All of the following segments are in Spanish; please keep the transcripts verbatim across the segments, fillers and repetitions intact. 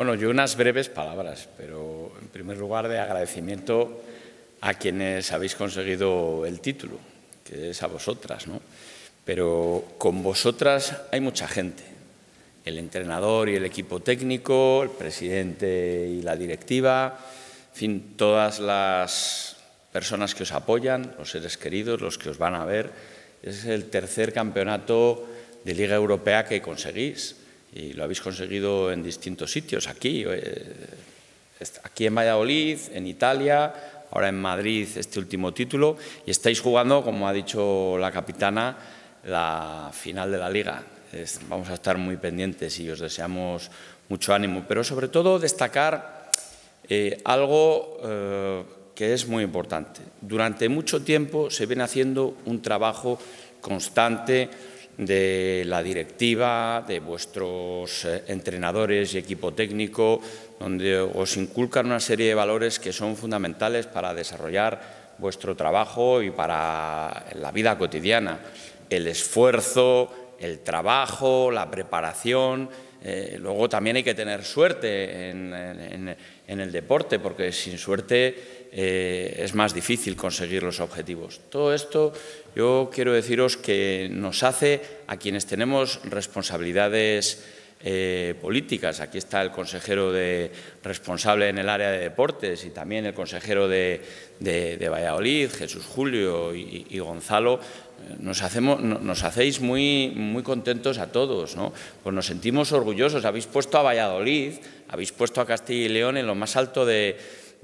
Bueno, yo unas breves palabras, pero en primer lugar de agradecimiento a quienes habéis conseguido el título, que es a vosotras, ¿no? Pero con vosotras hay mucha gente, el entrenador y el equipo técnico, el presidente y la directiva, en fin, todas las personas que os apoyan, los seres queridos, los que os van a ver. Es el tercer campeonato de Liga Europea que conseguís y lo habéis conseguido en distintos sitios, aquí, aquí en Valladolid, en Italia, ahora en Madrid este último título, y estáis jugando, como ha dicho la capitana, la final de la Liga. Es, vamos a estar muy pendientes y os deseamos mucho ánimo, pero sobre todo destacar eh, algo eh, que es muy importante. Durante mucho tiempo se viene haciendo un trabajo constante de la directiva, de vuestros eh, entrenadores y equipo técnico, donde os inculcan una serie de valores que son fundamentales para desarrollar vuestro trabajo y para la vida cotidiana. El esfuerzo, el trabajo, la preparación. Eh, luego también hay que tener suerte en, en, en el deporte, porque sin suerte eh, es más difícil conseguir los objetivos. Todo esto yo quiero deciros que nos hace a quienes tenemos responsabilidades eh, políticas. Aquí está el consejero de, responsable en el área de deportes y también el consejero de, de, de Valladolid, Jesús Julio y, y Gonzalo. Nos, hacemos, nos hacéis muy, muy contentos a todos, ¿no? Pues nos sentimos orgullosos. Habéis puesto a Valladolid, habéis puesto a Castilla y León en lo más alto de,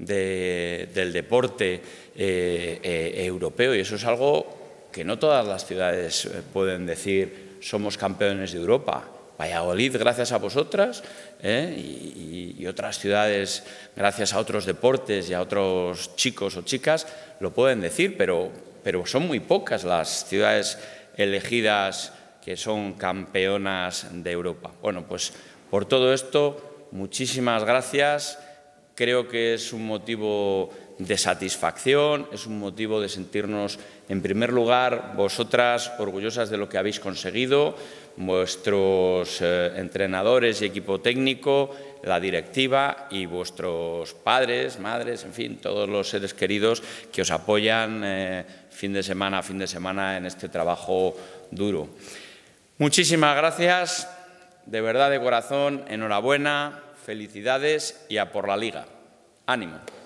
de, del deporte eh, eh, europeo, y eso es algo que no todas las ciudades pueden decir: somos campeones de Europa. Valladolid, gracias a vosotras, ¿eh? y, y otras ciudades, gracias a otros deportes y a otros chicos o chicas, lo pueden decir, pero, pero son muy pocas las ciudades elegidas que son campeonas de Europa. Bueno, pues por todo esto, muchísimas gracias. Creo que es un motivo de satisfacción, es un motivo de sentirnos, en primer lugar, vosotras orgullosas de lo que habéis conseguido, vuestros eh, entrenadores y equipo técnico, la directiva y vuestros padres, madres, en fin, todos los seres queridos que os apoyan eh, fin de semana a fin de semana en este trabajo duro. Muchísimas gracias, de verdad, de corazón, enhorabuena, felicidades y a por la Liga. ¡Ánimo!